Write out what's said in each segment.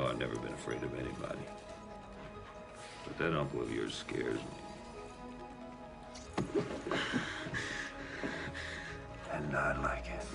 know I've never been afraid of anybody. But that uncle of yours scares me. And not like it.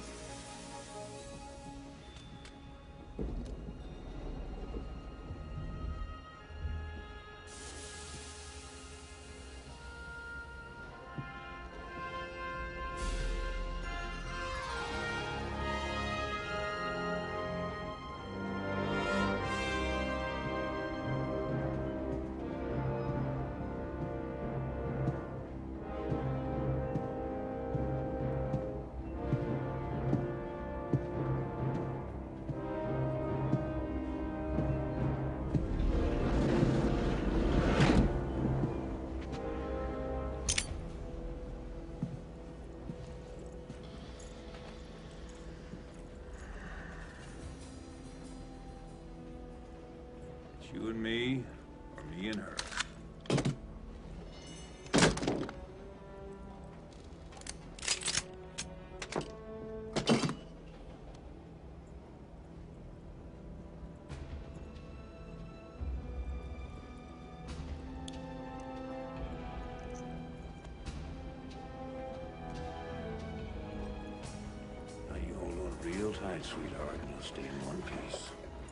You and me, or me and her. Now you hold on real tight, sweetheart, and you'll stay in one piece.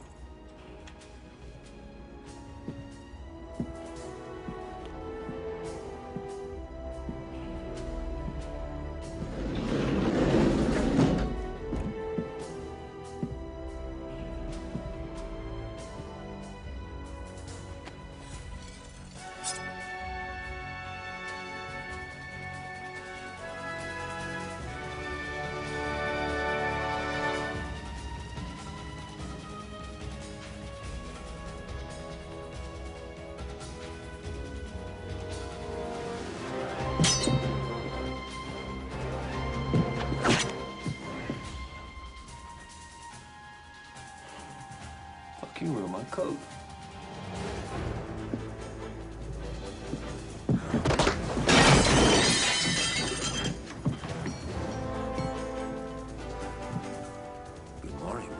Fucking ruin my coat. Good morning.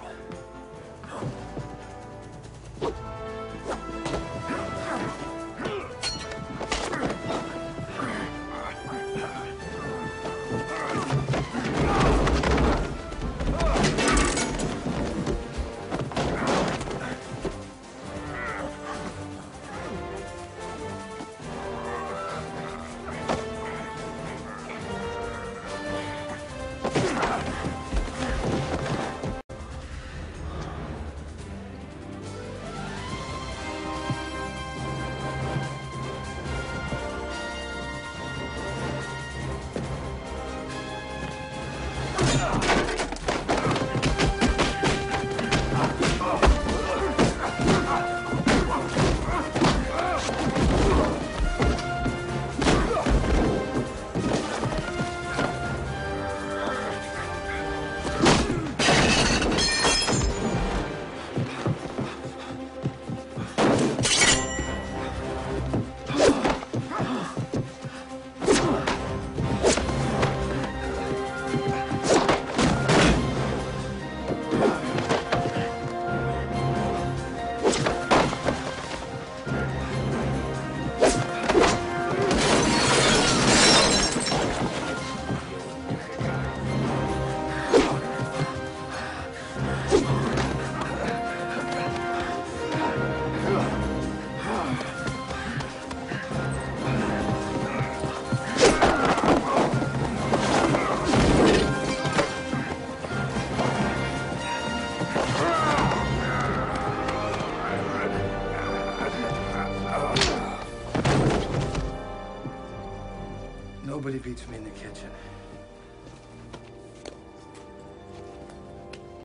Nobody beats me in the kitchen.